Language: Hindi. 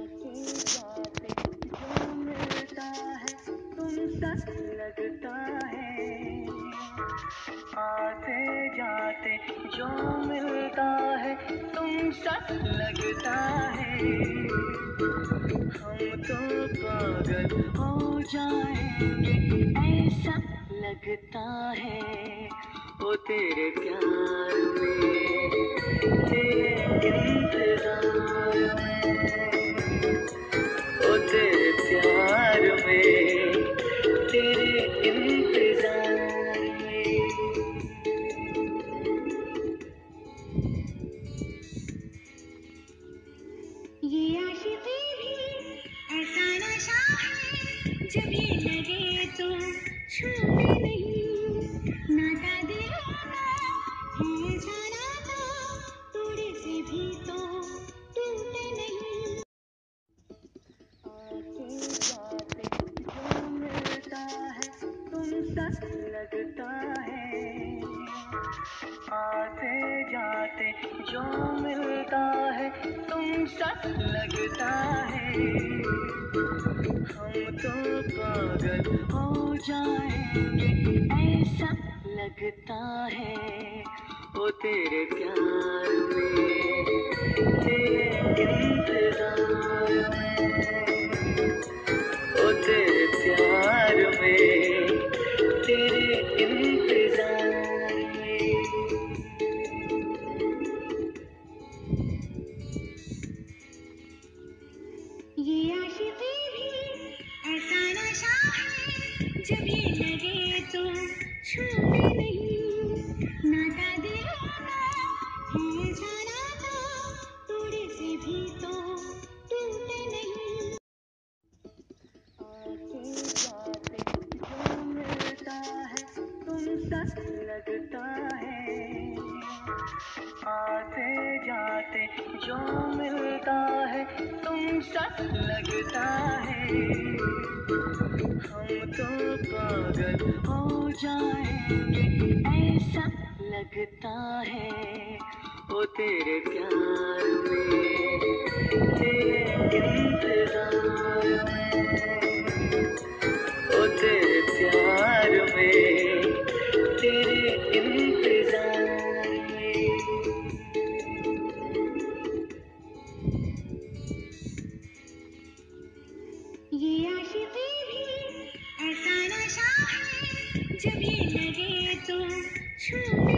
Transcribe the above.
आते जाते जो मिलता है तुमसा लगता है। हम तो पागल हो जाएंगे ऐसा लगता है। वो तेरे प्यार में, तेरे इंतजार में, वो तेरे प्यार में, तेरे इंतजार में। ये आशिकी भी ऐसा नशा है, जब ये लगे तो छूटे नहीं। नाता दिलों का है ऐसा नाता, तोड़े से भी तो टूटे नहीं। आते जाते जो मिलता है तुमसा लगता है। आते जाते जो मिलता है तुमसा लगता है। हम तो पागल हो जाएंगे ऐसा लगता है। वो तेरे प्यार में, तेरे इंतजार में, वो तेरे प्यार में, तेरे इंतजार में। ये आशिकी भी ऐसा नशा है, जब ये लगे तो छूटे नहीं। नाता दिलों का है ऐसा नाता, तोड़े से भी तो टूटे नहीं। आते जाते जो मिलता है तुमसा लगता है। आते जाते जो मिलता है तुमसा लगता है। हम तो पागल हो जाएंगे ऐसा लगता है। वो तेरे प्यार में, तेरे इंतजार में, वो तेरे प्यार में, तेरे इंतजार में। ये आशिकी भी ऐसा नशा है, जब ये लगे तो छूटे